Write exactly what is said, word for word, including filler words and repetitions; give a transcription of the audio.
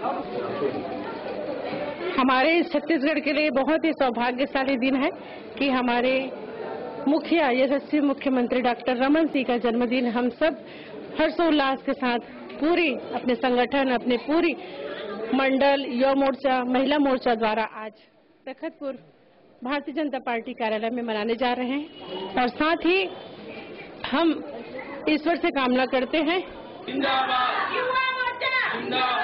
हमारे छत्तीसगढ़ के लिए बहुत ही सौभाग्यशाली दिन है कि हमारे मुखिया यशस्वी मुख्यमंत्री डॉक्टर रमन सिंह का जन्मदिन हम सब हर्षोल्लास के साथ पूरी अपने संगठन, अपने पूरी मंडल, युवा मोर्चा, महिला मोर्चा द्वारा आज तखतपुर भारतीय जनता पार्टी कार्यालय में मनाने जा रहे हैं और साथ ही हम ईश्वर से कामना करते हैं। जिंदाबाद, युवा मोर्चा, जिंदाबाद।